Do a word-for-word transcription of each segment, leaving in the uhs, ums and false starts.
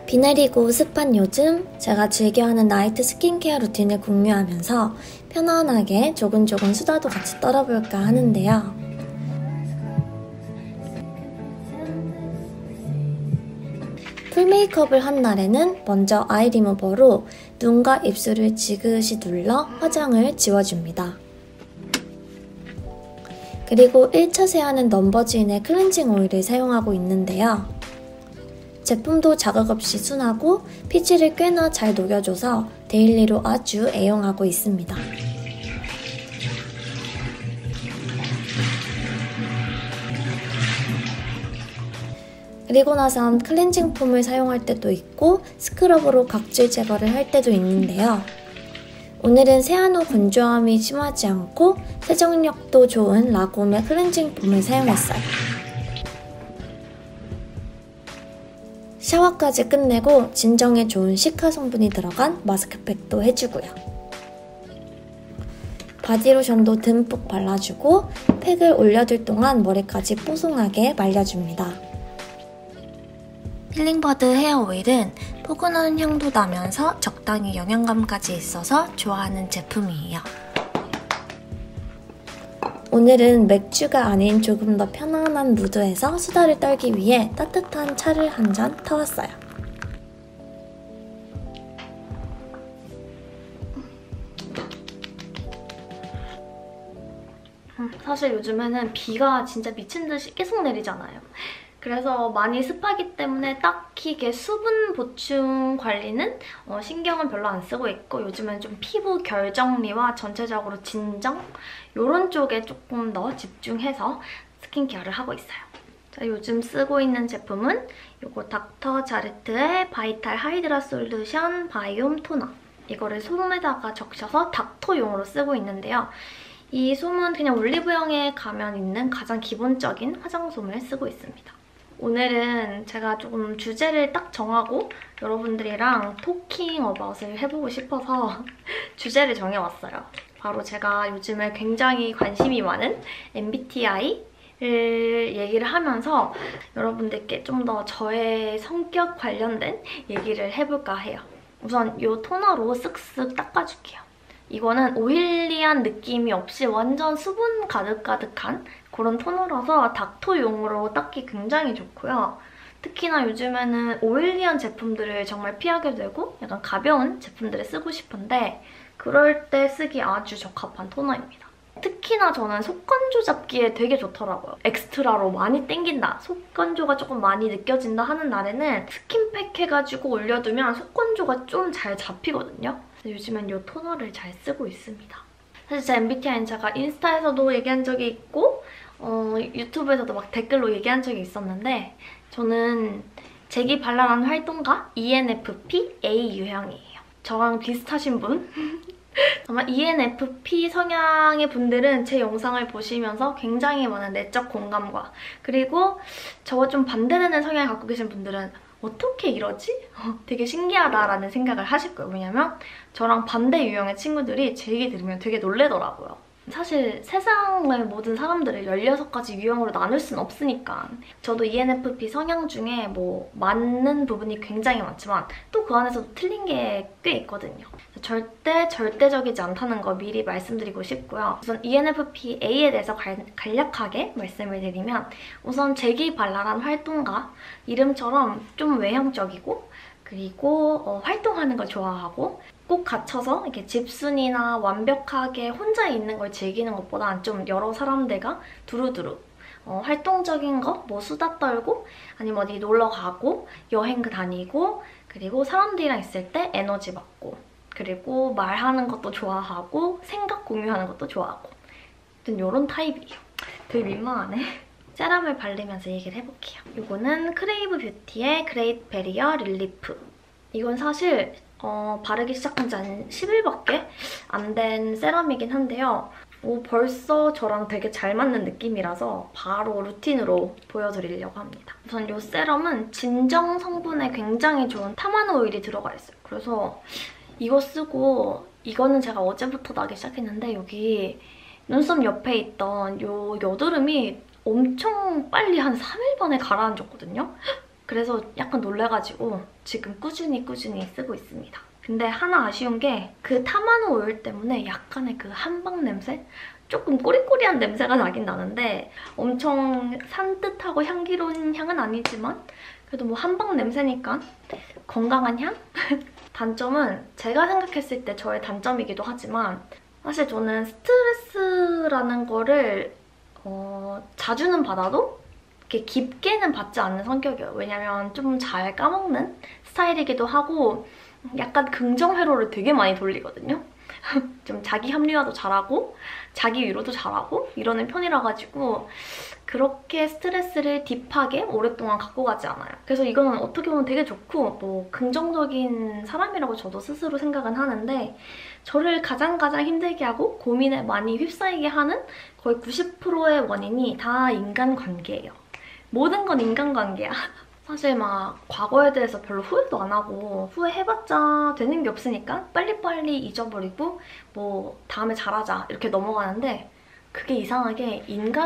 비 내리고 습한 요즘 제가 즐겨하는 나이트 스킨케어 루틴을 공유하면서 편안하게 조근조근 수다도 같이 떨어볼까 하는데요. 풀 메이크업을 한 날에는 먼저 아이 리무버로 눈과 입술을 지그시 눌러 화장을 지워줍니다. 그리고 일 차 세안은 넘버즈인의 클렌징 오일을 사용하고 있는데요. 제품도 자극 없이 순하고 피지를 꽤나 잘 녹여줘서 데일리로 아주 애용하고 있습니다. 그리고 나선 클렌징 폼을 사용할 때도 있고 스크럽으로 각질 제거를 할 때도 있는데요. 오늘은 세안 후 건조함이 심하지 않고 세정력도 좋은 라곰의 클렌징 폼을 사용했어요. 샤워까지 끝내고 진정에 좋은 시카 성분이 들어간 마스크팩도 해주고요. 바디로션도 듬뿍 발라주고 팩을 올려둘 동안 머리까지 뽀송하게 말려줍니다. 힐링버드 헤어 오일은 포근한 향도 나면서 적당히 영양감까지 있어서 좋아하는 제품이에요. 오늘은 맥주가 아닌 조금 더 편안한 무드에서 수다를 떨기 위해 따뜻한 차를 한 잔 타왔어요. 사실 요즘에는 비가 진짜 미친 듯이 계속 내리잖아요. 그래서 많이 습하기 때문에 딱히 이게 수분 보충 관리는 어, 신경은 별로 안 쓰고 있고 요즘은 좀 피부 결 정리와 전체적으로 진정? 이런 쪽에 조금 더 집중해서 스킨케어를 하고 있어요. 자, 요즘 쓰고 있는 제품은 이거 닥터 자르트의 바이탈 하이드라 솔루션 바이옴 토너. 이거를 솜에다가 적셔서 닥터용으로 쓰고 있는데요. 이 솜은 그냥 올리브영에 가면 있는 가장 기본적인 화장솜을 쓰고 있습니다. 오늘은 제가 조금 주제를 딱 정하고 여러분들이랑 토킹 어바웃을 해보고 싶어서 주제를 정해왔어요. 바로 제가 요즘에 굉장히 관심이 많은 엠비티아이를 얘기를 하면서 여러분들께 좀 더 저의 성격 관련된 얘기를 해볼까 해요. 우선 이 토너로 쓱쓱 닦아줄게요. 이거는 오일리한 느낌이 없이 완전 수분 가득가득한 그런 토너라서 닥터용으로 닦기 굉장히 좋고요. 특히나 요즘에는 오일리한 제품들을 정말 피하게 되고 약간 가벼운 제품들을 쓰고 싶은데 그럴 때 쓰기 아주 적합한 토너입니다. 특히나 저는 속건조 잡기에 되게 좋더라고요. 엑스트라로 많이 땡긴다, 속건조가 조금 많이 느껴진다 하는 날에는 스킨팩 해가지고 올려두면 속건조가 좀 잘 잡히거든요. 요즘엔 이 토너를 잘 쓰고 있습니다. 사실 제 엠비티아이는 제가 인스타에서도 얘기한 적이 있고 어, 유튜브에서도 막 댓글로 얘기한 적이 있었는데 저는 재기 발랄한 활동가 이엔에프피 A 유형이에요. 저랑 비슷하신 분? 아마 이엔에프피 성향의 분들은 제 영상을 보시면서 굉장히 많은 내적 공감과 그리고 저와 좀 반대되는 성향을 갖고 계신 분들은 어떻게 이러지? 되게 신기하다라는 생각을 하실 거예요. 왜냐면 저랑 반대 유형의 친구들이 제 얘기 들으면 되게 놀래더라고요. 사실 세상의 모든 사람들을 열여섯 가지 유형으로 나눌 순 없으니까 저도 이엔에프피 성향 중에 뭐 맞는 부분이 굉장히 많지만 또 그 안에서도 틀린 게 꽤 있거든요. 절대 절대적이지 않다는 거 미리 말씀드리고 싶고요. 우선 이엔에프피 A에 대해서 갈, 간략하게 말씀을 드리면 우선 재기발랄한 활동가, 이름처럼 좀 외향적이고 그리고 어, 활동하는 걸 좋아하고 꼭 갇혀서 이렇게 집순이나 완벽하게 혼자 있는 걸 즐기는 것보단 좀 여러 사람들과 두루두루 어, 활동적인 거, 뭐 수다 떨고 아니면 어디 놀러 가고 여행 다니고 그리고 사람들이랑 있을 때 에너지 받고 그리고 말하는 것도 좋아하고 생각 공유하는 것도 좋아하고 아무튼 이런 타입이에요. 되게 민망하네. 세럼을 바르면서 얘기를 해볼게요. 이거는 크레이브 뷰티의 그레이트 베리어 릴리프. 이건 사실 어, 바르기 시작한 지 한 십 일밖에 안 된 세럼이긴 한데요. 오, 벌써 저랑 되게 잘 맞는 느낌이라서 바로 루틴으로 보여드리려고 합니다. 우선 이 세럼은 진정 성분에 굉장히 좋은 타마는 오일이 들어가 있어요. 그래서 이거 쓰고 이거는 제가 어제부터 나기 시작했는데 여기 눈썹 옆에 있던 이 여드름이 엄청 빨리 한 삼 일 만에 가라앉았거든요? 그래서 약간 놀래가지고 지금 꾸준히 꾸준히 쓰고 있습니다. 근데 하나 아쉬운 게 그 타마노 오일 때문에 약간의 그 한방 냄새? 조금 꼬리꼬리한 냄새가 나긴 나는데 엄청 산뜻하고 향기로운 향은 아니지만 그래도 뭐 한방 냄새니까 건강한 향? 단점은 제가 생각했을 때 저의 단점이기도 하지만 사실 저는 스트레스라는 거를 어, 자주는 받아도 이렇게 깊게는 받지 않는 성격이에요. 왜냐면 좀 잘 까먹는 스타일이기도 하고 약간 긍정회로를 되게 많이 돌리거든요. 좀 자기 합리화도 잘하고 자기 위로도 잘하고 이러는 편이라 가지고 그렇게 스트레스를 딥하게 오랫동안 갖고 가지 않아요. 그래서 이거는 어떻게 보면 되게 좋고 뭐 긍정적인 사람이라고 저도 스스로 생각은 하는데 저를 가장 가장 힘들게 하고 고민에 많이 휩싸이게 하는 거의 구십 퍼센트의 원인이 다 인간관계예요. 모든 건 인간관계야. 사실 막 과거에 대해서 별로 후회도 안 하고 후회해봤자 되는 게 없으니까 빨리빨리 잊어버리고 뭐 다음에 잘하자 이렇게 넘어가는데 그게 이상하게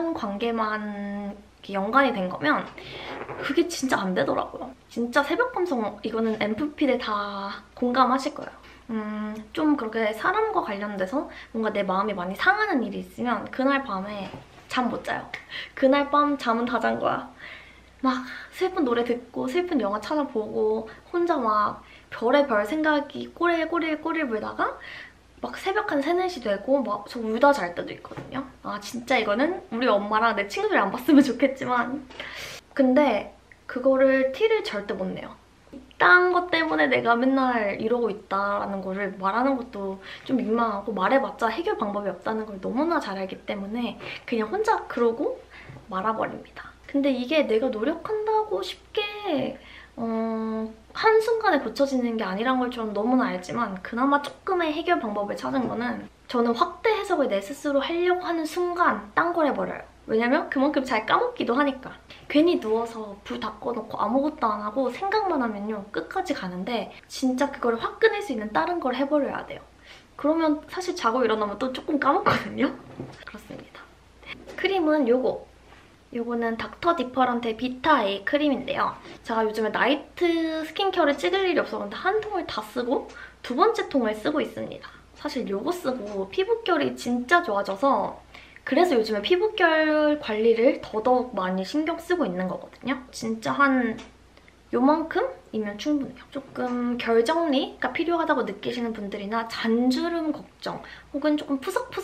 인간관계만 연관이 된 거면 그게 진짜 안 되더라고요. 진짜 새벽 감성 이거는 엠프피들 다 공감하실 거예요. 음, 좀 그렇게 사람과 관련돼서 뭔가 내 마음이 많이 상하는 일이 있으면 그날 밤에 잠 못 자요. 그날 밤 잠은 다 잔 거야. 막 슬픈 노래 듣고 슬픈 영화 찾아보고 혼자 막 별의별 생각이 꼬리에 꼬리에 꼬리를 물다가 막 새벽 한 세, 네 시 되고 막 저 울다 잘 때도 있거든요. 아 진짜 이거는 우리 엄마랑 내 친구들이 안 봤으면 좋겠지만 근데 그거를 티를 절대 못 내요. 이딴 것 때문에 내가 맨날 이러고 있다라는 거를 말하는 것도 좀 민망하고 말해봤자 해결 방법이 없다는 걸 너무나 잘 알기 때문에 그냥 혼자 그러고 말아버립니다. 근데 이게 내가 노력한다고 쉽게 어, 한순간에 고쳐지는 게 아니란 걸 좀 너무나 알지만 그나마 조금의 해결 방법을 찾은 거는 저는 확대 해석을 내 스스로 하려고 하는 순간 딴 걸 해버려요. 왜냐면 그만큼 잘 까먹기도 하니까. 괜히 누워서 불 다 꺼놓고 아무것도 안 하고 생각만 하면요 끝까지 가는데 진짜 그걸 확 끊을 수 있는 다른 걸 해버려야 돼요. 그러면 사실 자고 일어나면 또 조금 까먹거든요. 그렇습니다. 크림은 요거. 요거는 닥터 디퍼런트의 비타 에이 크림인데요. 제가 요즘에 나이트 스킨케어를 찍을 일이 없었는데 한 통을 다 쓰고 두 번째 통을 쓰고 있습니다. 사실 요거 쓰고 피부결이 진짜 좋아져서 그래서 요즘에 피부결 관리를 더더욱 많이 신경 쓰고 있는 거거든요. 진짜 한 요만큼이면 충분해요. 조금 결 정리가 필요하다고 느끼시는 분들이나 잔주름 걱정 혹은 조금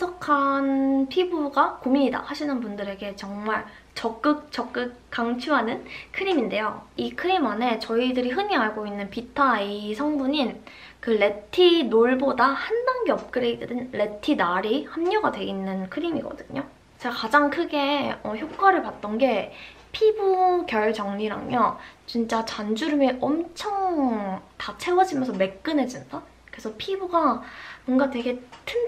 푸석푸석한 피부가 고민이다 하시는 분들에게 정말 적극 적극 강추하는 크림인데요. 이 크림 안에 저희들이 흔히 알고 있는 비타 에이 성분인 그 레티놀보다 한 단계 업그레이드된 레티날이 함유가 돼 있는 크림이거든요. 제가 가장 크게 어, 효과를 봤던 게 피부 결 정리랑요. 진짜 잔주름이 엄청 다 채워지면서 매끈해진다? 그래서 피부가 뭔가 되게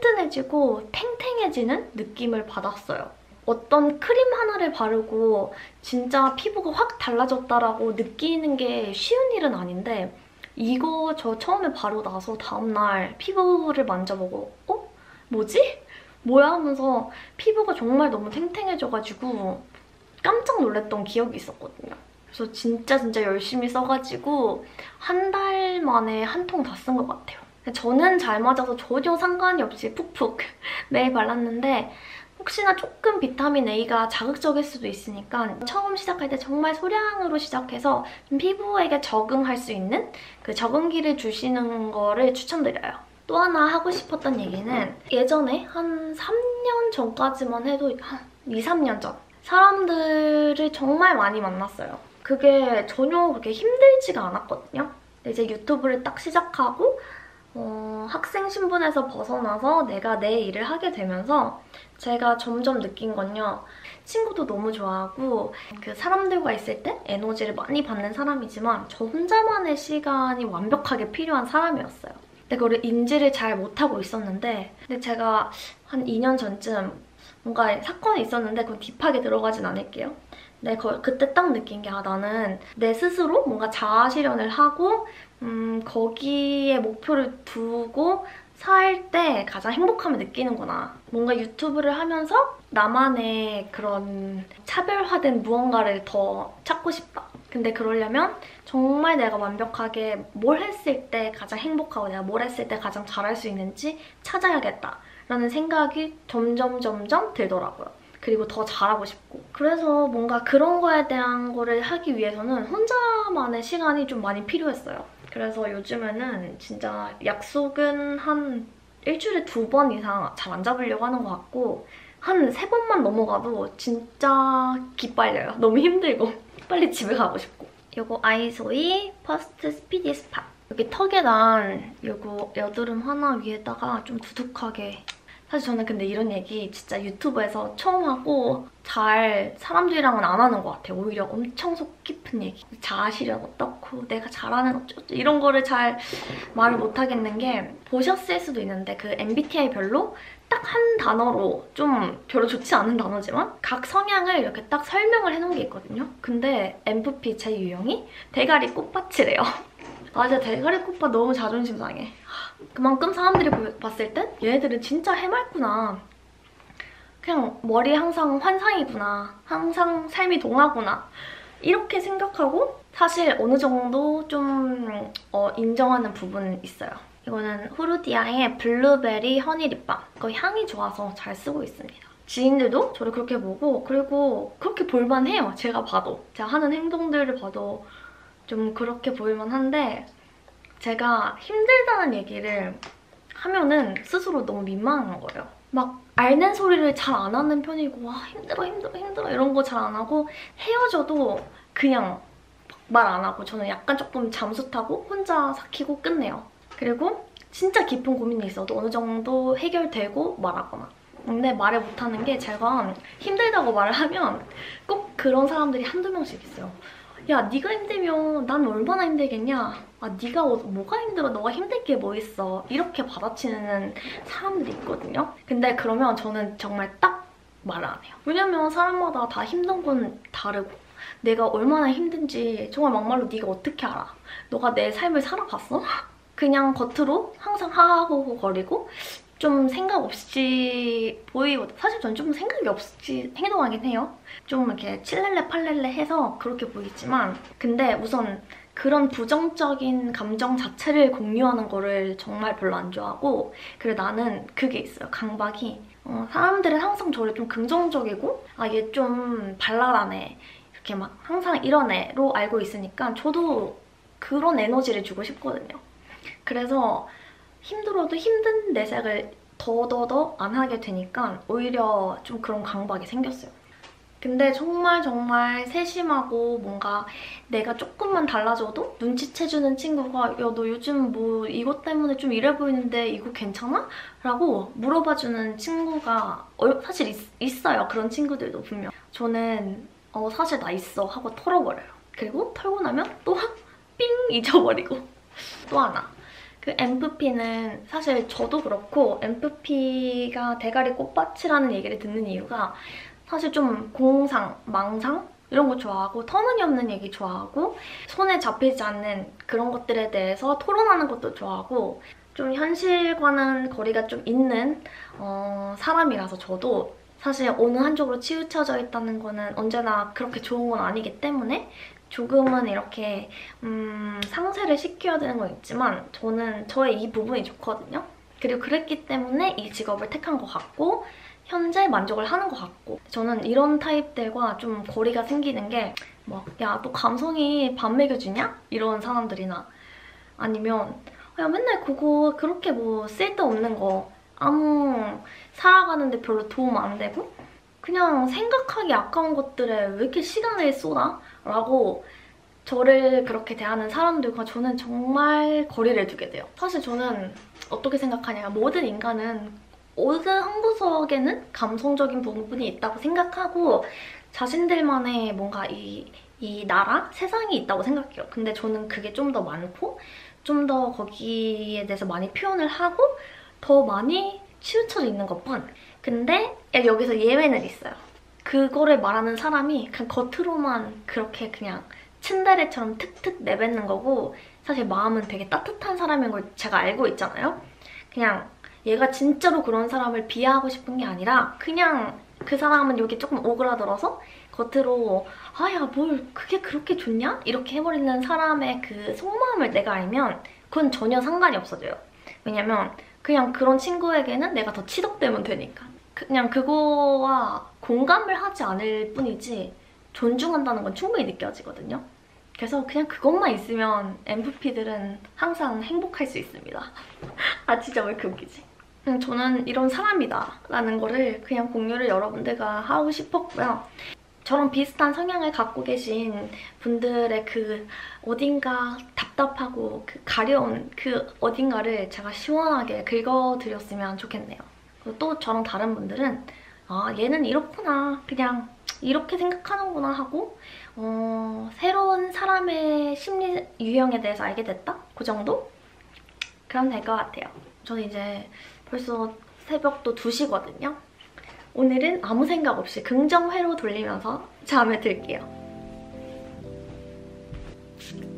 튼튼해지고 탱탱해지는 느낌을 받았어요. 어떤 크림 하나를 바르고 진짜 피부가 확 달라졌다라고 느끼는 게 쉬운 일은 아닌데 이거 저 처음에 바르고 나서 다음날 피부를 만져보고 어? 뭐지? 뭐야? 하면서 피부가 정말 너무 탱탱해져가지고 깜짝 놀랐던 기억이 있었거든요. 그래서 진짜 진짜 열심히 써가지고 한 달 만에 한 통 다 쓴 것 같아요. 저는 잘 맞아서 전혀 상관이 없이 푹푹 매일 발랐는데 혹시나 조금 비타민 에이가 자극적일 수도 있으니까 처음 시작할 때 정말 소량으로 시작해서 피부에게 적응할 수 있는 그 적응기를 주시는 거를 추천드려요. 또 하나 하고 싶었던 얘기는 예전에 한 삼 년 전까지만 해도 한 이, 삼 년 전 사람들을 정말 많이 만났어요. 그게 전혀 그렇게 힘들지가 않았거든요. 근데 이제 유튜브를 딱 시작하고 어, 학생 신분에서 벗어나서 내가 내 일을 하게 되면서 제가 점점 느낀 건요. 친구도 너무 좋아하고 그 사람들과 있을 때 에너지를 많이 받는 사람이지만 저 혼자만의 시간이 완벽하게 필요한 사람이었어요. 근데 그거를 인지를 잘 못하고 있었는데 근데 제가 한 이 년 전쯤 뭔가 사건이 있었는데 그건 딥하게 들어가진 않을게요. 근데 거, 그때 딱 느낀 게 아, 나는 내 스스로 뭔가 자아 실현을 하고 음, 거기에 목표를 두고 살 때 가장 행복함을 느끼는구나. 뭔가 유튜브를 하면서 나만의 그런 차별화된 무언가를 더 찾고 싶다. 근데 그러려면 정말 내가 완벽하게 뭘 했을 때 가장 행복하고 내가 뭘 했을 때 가장 잘할 수 있는지 찾아야겠다라는 생각이 점점 점점 들더라고요. 그리고 더 잘하고 싶고. 그래서 뭔가 그런 거에 대한 거를 하기 위해서는 혼자만의 시간이 좀 많이 필요했어요. 그래서 요즘에는 진짜 약속은 한 일주일에 두 번 이상 잘 안 잡으려고 하는 것 같고 한 세 번만 넘어가도 진짜 기빨려요. 너무 힘들고 빨리 집에 가고 싶고. 이거 아이소이 퍼스트 스피디 스팟. 여기 턱에 난 이거 여드름 하나 위에다가 좀 두둑하게. 사실 저는 근데 이런 얘기 진짜 유튜브에서 처음 하고 잘 사람들이랑은 안 하는 것 같아요. 오히려 엄청 속 깊은 얘기. 자아실현 어떻고 내가 잘하는 어쩌고 이런 거를 잘 말을 못 하겠는 게 보셨을 수도 있는데 그 엠비티아이별로 딱 한 단어로 좀 별로 좋지 않은 단어지만 각 성향을 이렇게 딱 설명을 해놓은 게 있거든요. 근데 엠프피 제 유형이 대가리 꽃밭이래요. 아 진짜 대가리 꽃밭 너무 자존심 상해. 그만큼 사람들이 봤을 땐 얘네들은 진짜 해맑구나. 그냥 머리 항상 환상이구나. 항상 삶이 동화구나. 이렇게 생각하고 사실 어느 정도 좀 어, 인정하는 부분은 있어요. 이거는 후르디아의 블루베리 허니 립밤. 이거 향이 좋아서 잘 쓰고 있습니다. 지인들도 저를 그렇게 보고 그리고 그렇게 볼만해요. 제가 봐도. 제가 하는 행동들을 봐도 좀 그렇게 보일만한데 제가 힘들다는 얘기를 하면은 스스로 너무 민망한 거예요. 막 앓는 소리를 잘 안 하는 편이고 와 힘들어 힘들어 힘들어 이런 거 잘 안 하고 헤어져도 그냥 말 안 하고 저는 약간 조금 잠수 타고 혼자 삭히고 끝내요. 그리고 진짜 깊은 고민이 있어도 어느 정도 해결되고 말하거나. 근데 말을 못하는 게 제가 힘들다고 말을 하면 꼭 그런 사람들이 한두 명씩 있어요. 야, 네가 힘들면 난 얼마나 힘들겠냐? 아, 네가 뭐가 힘들어? 너가 힘들 게 뭐 있어? 이렇게 받아치는 사람들이 있거든요. 근데 그러면 저는 정말 딱 말을 안 해요. 왜냐면 사람마다 다 힘든 건 다르고 내가 얼마나 힘든지 정말 막말로 네가 어떻게 알아? 너가 내 삶을 살아봤어? 그냥 겉으로 항상 하하호호 거리고 좀 생각 없이 보이고 사실 전 좀 생각이 없이 행동하긴 해요. 좀 이렇게 칠렐레 팔렐레 해서 그렇게 보이지만 근데 우선 그런 부정적인 감정 자체를 공유하는 거를 정말 별로 안 좋아하고 그리고 나는 그게 있어요. 강박이. 어, 사람들은 항상 저를 좀 긍정적이고 아, 얘 좀 발랄하네. 이렇게 막 항상 이런 애로 알고 있으니까 저도 그런 에너지를 주고 싶거든요. 그래서 힘들어도 힘든 내색을 더더더 안 하게 되니까 오히려 좀 그런 강박이 생겼어요. 근데 정말 정말 세심하고 뭔가 내가 조금만 달라져도 눈치채주는 친구가 야, 너 요즘 뭐 이것 때문에 좀 이래 보이는데 이거 괜찮아? 라고 물어봐주는 친구가 사실 있, 있어요. 그런 친구들도 분명. 저는 어, 사실 나 있어 하고 털어버려요. 그리고 털고 나면 또 삥 잊어버리고 또 하나. 그 엠프피는 사실 저도 그렇고 엠프피가 대가리 꽃밭이라는 얘기를 듣는 이유가 사실 좀 공상, 망상 이런 거 좋아하고 터무니없는 얘기 좋아하고 손에 잡히지 않는 그런 것들에 대해서 토론하는 것도 좋아하고 좀 현실과는 거리가 좀 있는 어, 사람이라서 저도 사실 어느 한쪽으로 치우쳐져 있다는 거는 언제나 그렇게 좋은 건 아니기 때문에 조금은 이렇게 음, 상쇄를 시켜야 되는 건 있지만 저는 저의 이 부분이 좋거든요. 그리고 그랬기 때문에 이 직업을 택한 것 같고 현재 만족을 하는 것 같고 저는 이런 타입들과 좀 거리가 생기는 게 막 야, 너 감성이 밥 먹여주냐? 이런 사람들이나 아니면 야, 맨날 그거 그렇게 뭐 쓸데없는 거 아무 살아가는데 별로 도움 안 되고 그냥 생각하기 아까운 것들에 왜 이렇게 시간을 쏟아? 라고 저를 그렇게 대하는 사람들과 저는 정말 거리를 두게 돼요. 사실 저는 어떻게 생각하냐 모든 인간은 어느 한 구석에는 감성적인 부분이 있다고 생각하고 자신들만의 뭔가 이, 이 나라? 세상이 있다고 생각해요. 근데 저는 그게 좀 더 많고 좀 더 거기에 대해서 많이 표현을 하고 더 많이 치우쳐져 있는 것뿐. 근데 여기서 예외는 있어요. 그거를 말하는 사람이 그냥 겉으로만 그렇게 그냥 츤데레처럼 툭툭 내뱉는 거고 사실 마음은 되게 따뜻한 사람인 걸 제가 알고 있잖아요. 그냥 얘가 진짜로 그런 사람을 비하하고 싶은 게 아니라 그냥 그 사람은 여기 조금 오그라들어서 겉으로 아야 뭘 그게 그렇게 좋냐? 이렇게 해버리는 사람의 그 속마음을 내가 알면 그건 전혀 상관이 없어져요. 왜냐면 그냥 그런 친구에게는 내가 더 치덕되면 되니까. 그냥 그거와 공감을 하지 않을 뿐이지 존중한다는 건 충분히 느껴지거든요. 그래서 그냥 그것만 있으면 엠프피들은 항상 행복할 수 있습니다. 아 진짜 왜 이렇게 웃기지? 그냥 저는 이런 사람이다 라는 거를 그냥 공유를 여러분들과 하고 싶었고요. 저랑 비슷한 성향을 갖고 계신 분들의 그 어딘가 답답하고 그 가려운 그 어딘가를 제가 시원하게 긁어드렸으면 좋겠네요. 그리고 또 저랑 다른 분들은 아 얘는 이렇구나 그냥 이렇게 생각하는구나 하고 어, 새로운 사람의 심리 유형에 대해서 알게 됐다? 그 정도? 그럼 될 것 같아요. 저는 이제 벌써 새벽도 두 시거든요. 오늘은 아무 생각 없이 긍정회로 돌리면서 잠에 들게요.